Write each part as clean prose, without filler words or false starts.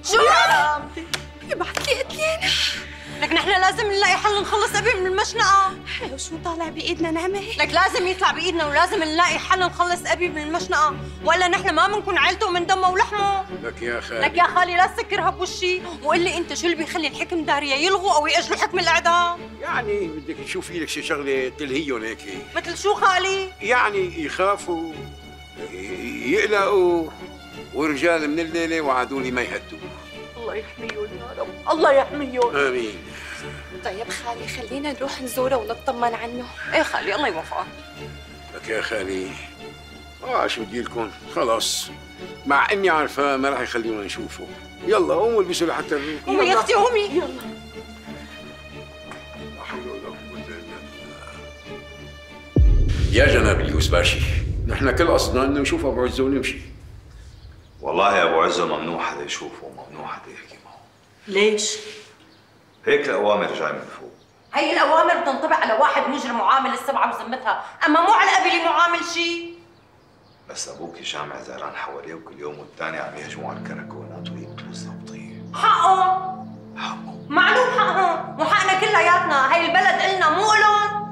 شو يبعث لي قتلين؟ لك نحن لازم نلاقي حل نخلص ابي من المشنقة. وشو طالع بايدنا نعمل؟ لك لازم يطلع بايدنا ولازم نلاقي حل نخلص ابي من المشنقة، ولا نحن ما بنكون عيلته من دمه ولحمه. لك يا خالي، لك يا خالي لا تسكرها بوشي، وقل لي انت شو اللي بيخلي الحكم دارية يلغوا او يأجلوا حكم الاعدام؟ يعني بدك تشوفي لك شي شغله تلهيهم هيك. مثل شو خالي؟ يعني يخافوا يقلقوا ورجال من الليله وعدولي ما يهدوا. الله يحميهم يا رب، الله يحميهم. امين. طيب خالي خلينا نروح نزوره ونطمن عنه. ايه خالي الله يوفقك. لك يا خالي شو بدي لكم، خلص مع اني عارفه ما راح يخليونا نشوفه. يلا قوموا البسوا لحتى نروح. قومي يا اختي قومي. يلا. لا حول ولا قوه الا بالله. يا جناب اليوسباشي، نحن كل قصدنا انه نشوف ابو عزه ونمشي. والله يا ابو عزه ممنوع حدا يشوفه وممنوع حدا يحكي معه. ليش؟ هيك الاوامر جاي من فوق. هي الاوامر بتنطبق على واحد مجرم وعامل السبعه وذمتها، اما مو على ابي اللي معامل شيء. بس ابوك جامع زهران حواليه وكل يوم والتاني عم يهجموا على الكراكونات ويقتلوا الضبطيه. حقه معلوم حقهم، وحقنا كلياتنا، هي البلد إلنا مو إلهم.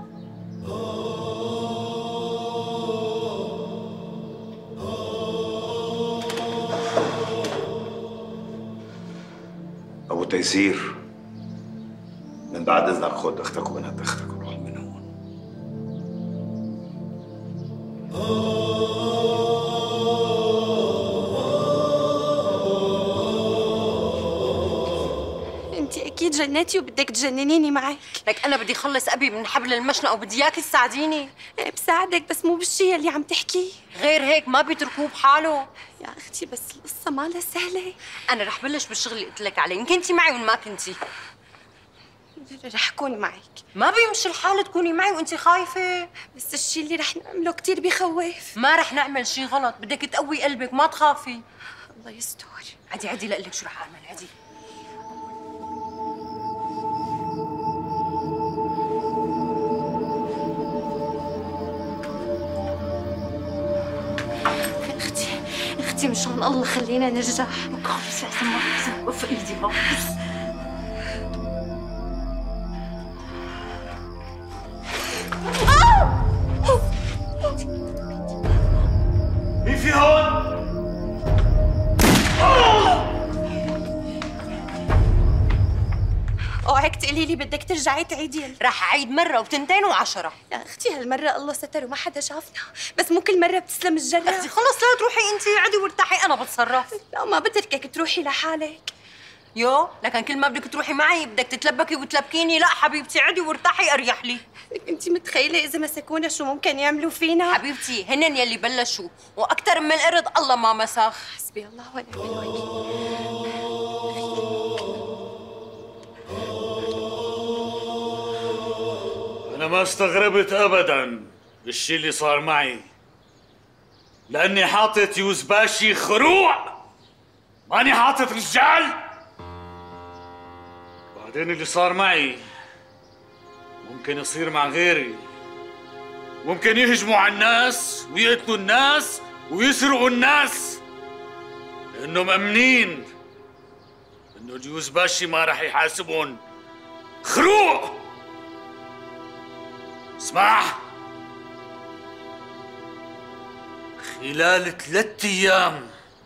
ابو تيسير، من بعد اذنك خذ اختك وبنات اختك وروح من هون. انت اكيد جنيتي وبدك تجننيني معك. لك انا بدي خلص ابي من حبل المشنقه وبدي اياكي تساعديني. بساعدك بس مو بالشيء اللي عم تحكيه. غير هيك ما بيتركوه بحاله. يا اختي بس القصه ما لها سهله. انا رح بلش بالشغل اللي قلت لك عليه، يمكن انت معي وين ما كنتي. رح اكون معك. ما بيمشي الحال تكوني معي وانت خايفه. بس الشيء اللي رح نعمله كثير بخوف. ما رح نعمل شيء غلط، بدك تقوي قلبك ما تخافي. الله يستر. عدي عدي لقلك شو رح اعمل. عدي. اختي مشان الله خلينا نرجع. خلص يا سما وقف ايدي خلص. مين في هون؟ اوعك تقولي لي بدك ترجعي تعيدي. رح اعيد مره وتنتين وعشرة. يا اختي هالمره الله ستر وما حدا شافنا، بس مو كل مره بتسلم الجره. اختي خلص لا تروحي انت، عدي وارتاحي انا بتصرف. لا ما بتركك تروحي لحالك. يو لكن كل ما بدك تروحي معي بدك تتلبكي وتلبكيني. لا حبيبتي عدي وارتاحي اريح لي. انت متخيله اذا مسكونا شو ممكن يعملوا فينا؟ حبيبتي هنن يلي بلشوا، واكثر من القرد الله ما مسخ. حسبي الله ونعم الوكيل. أنا ما استغربت أبداً بالشي اللي صار معي، لأني حاطط يوسباشي خروع، ماني حاطط رجال. بعدين اللي صار معي ممكن يصير مع غيري، ممكن يهجموا على الناس ويقتلوا الناس ويسرقوا الناس، لأنه مأمنين إنه اليوسباشي ما رح يحاسبهم. خروع. اسمع، خلال 3 أيام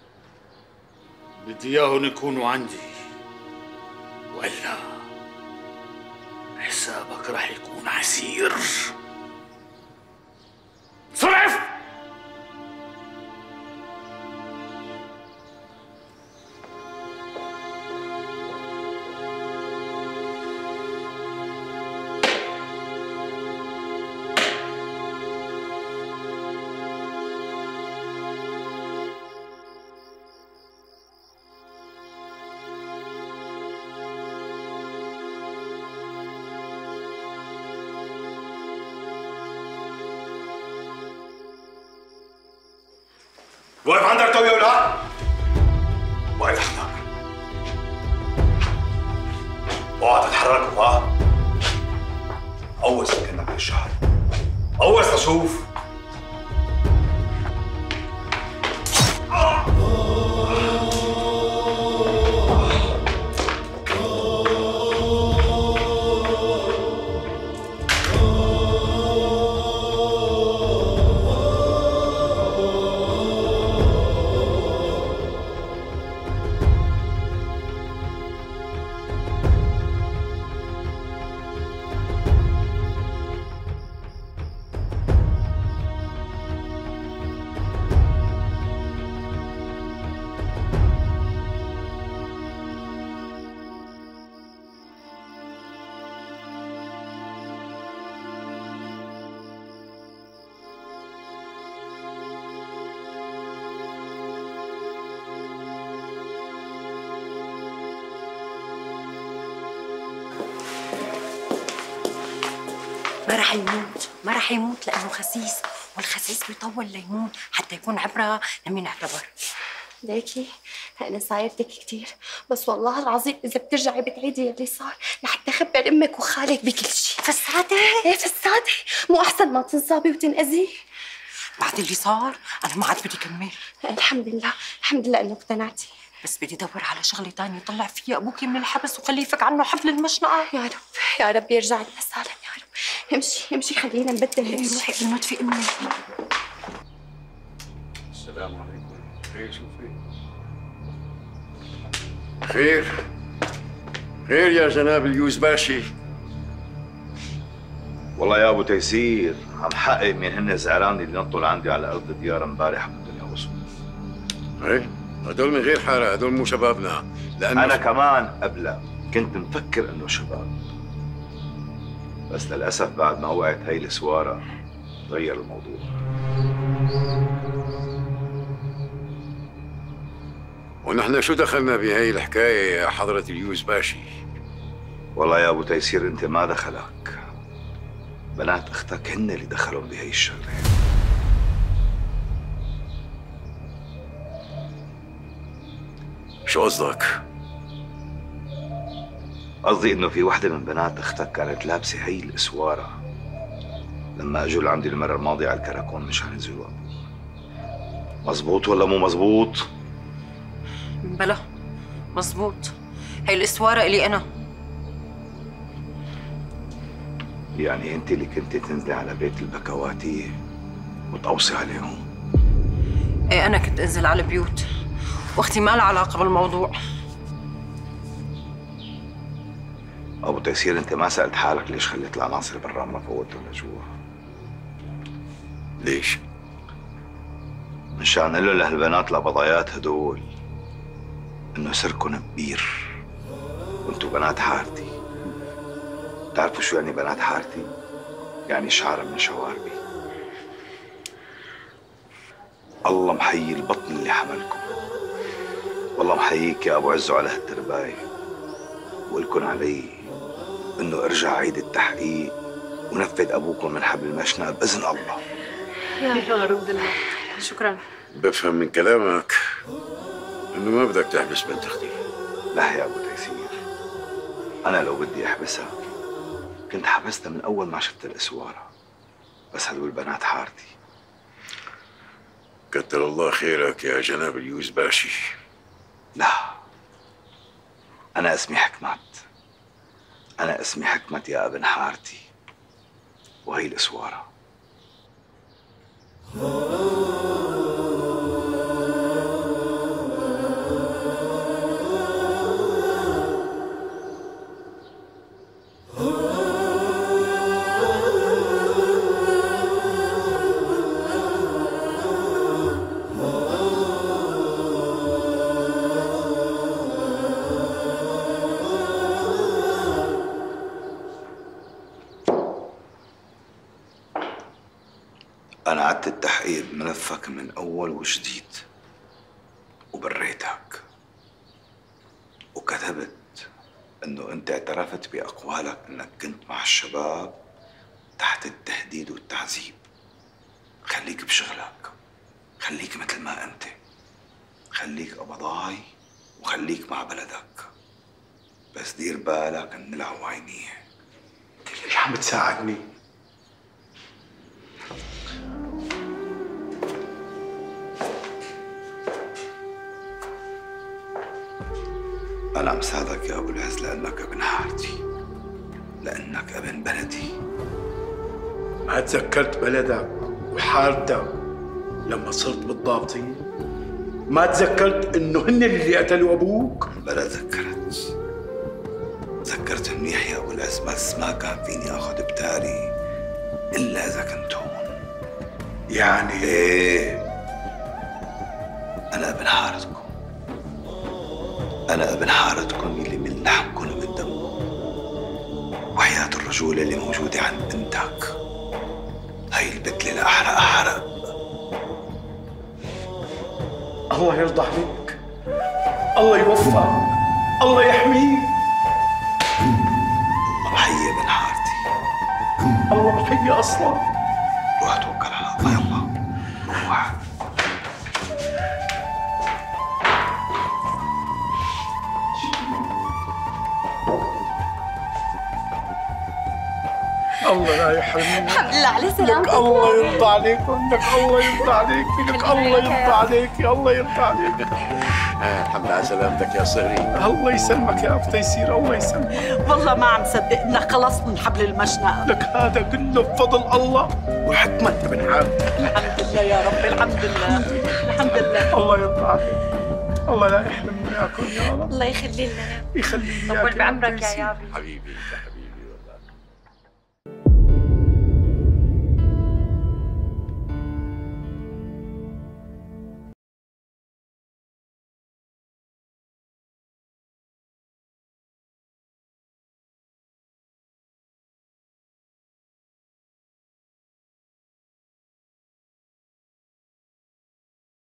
بدي إياهم يكونوا عندي، وإلا حسابك رح يكون عسير. صرف! واقف عندك توي ولا لا؟ واقف حدك. اوعى تتحركوا ها؟ قوس كأنك للشهر. قوس لشوف. رح يموت، ما رح يموت لأنه خسيس، والخسيس بيطول ليموت حتى يكون عبرة لمين اعتبر. ليكي أنا ساعدتك كثير، بس والله العظيم إذا بترجعي بتعيدي اللي صار لحتى أخبر أمك وخالك بكل شيء. فساتي؟ إيه فساتي، مو أحسن ما تنصابي وتنأذي؟ بعد اللي صار أنا ما عاد بدي كمل. الحمد لله، الحمد لله إنه اقتنعتي. بس بدي ادور على شغله تانية يطلع فيها ابوكي من الحبس وخليه يفك عنه حبل المشنقه. يا رب يا رب يرجع لنا سالم يا رب. امشي امشي خلينا نبدل هيك. روحي قبل ما تفيق امي. السلام عليكم. خير شو في؟ خير خير يا جناب اليوزباشي. والله يا ابو تيسير عم حقق مين هن زعراني اللي نطوا عندي على ارض الديار امبارح بالدنيا وصول. ايه هدول من غير حارة، هدول مو شبابنا. لأنه انا كمان قبلها كنت مفكر انه شباب، بس للاسف بعد ما وقعت هي السواره تغير الموضوع. ونحن شو دخلنا بهي الحكاية يا حضرة اليوزباشي؟ والله يا ابو تيسير انت ما دخلك، بنات اختك هن اللي دخلوا بهي الشغله. شو قصدك؟ قصدي انه في وحده من بنات اختك كانت لابسه هي الاسواره لما اجوا لعندي المره الماضيه على الكراكون مشان ينزلوا. مزبوط ولا مو مزبوط؟ بلا مزبوط، هي الاسواره الي انا. يعني انت اللي كنت تنزلي على بيت البكواتيه وتقوصي عليهم؟ ايه انا كنت انزل على البيوت، واختي ما لها علاقه بالموضوع. ابو تيسير انت ما سالت حالك ليش خليت العناصر برا ما فوتهم لجوا؟ ليش؟ مشان قل لهالبنات الابضايات هدول انه سركن كبير وانتو بنات حارتي. بتعرفوا شو يعني بنات حارتي؟ يعني شعره من شواربي. الله محيي البطن اللي حملكم، والله محييك يا ابو عزو على هالتربايه، وقلكن علي انه ارجع عيد التحقيق ونفذ ابوكم من حبل المشنقه باذن الله. يا رب الله. شكرا. بفهم من كلامك انه ما بدك تحبس بنت اختي. لا يا ابو تيسير، انا لو بدي احبسها كنت حبستها من اول ما شفت الاسواره، بس هدول بنات حارتي. كتر الله خيرك يا جناب اليوزباشي. لا، أنا اسمي حكمت، أنا اسمي حكمت يا ابن حارتي، وهي الإسوارة. أنا عدت التحقيق بملفك من أول وجديد، وبريتك وكتبت إنه أنت اعترفت بأقوالك إنك كنت مع الشباب تحت التهديد والتعذيب. خليك بشغلك، خليك مثل ما أنت، خليك قبضاي وخليك مع بلدك، بس دير بالك من العوينية. ليش عم تساعدني؟ أنا عم ساعدك يا أبو العز لأنك ابن حارتي، لأنك ابن بلدي. ما تذكرت بلدك وحارتك لما صرت بالضابطين؟ ما تذكرت إنه هن اللي قتلوا أبوك؟ بلا ذكرت، ذكرت منيح يا أبو العز، بس ما كان فيني آخذ بتاري إلا إذا كنت هون. يعني إيه، أنا ابن حارتكم، أنا ابن حارتكم اللي من لحمكم ومن دمكم، وحياة الرجولة اللي موجودة عند بنتك، هاي البتلة الأحرق أحرق. الله يرضى عليك، الله يوفقك، الله يحميك. الله محيي ابن حارتي، الله محيي هي اصلا. روح توكل على الله، يلا روح. الله لا يحرمني. الحمد لله على سلامتك. لك الله يرضى عليك، لك الله يرضى عليك، لك الله يرضى عليك، الله يرضى عليك. الحمد لله على سلامتك يا صهري. الله يسلمك يا ابو تيسير، الله يسلمك. والله ما عم صدق انك خلصت من حبل المشنقة. لك هذا كله بفضل الله وحكمة ابن حال. الحمد لله يا رب، الحمد لله الحمد لله. الله يرضى عليك، الله لا يحرمني وياكم يا رب. الله يخلي لنا. يخلي لي اياك. طول بعمرك يا يابي. حبيبي